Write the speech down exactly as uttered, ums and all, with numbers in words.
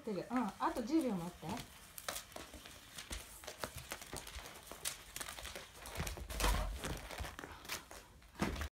ってる。うん、あとじゅうびょう待って。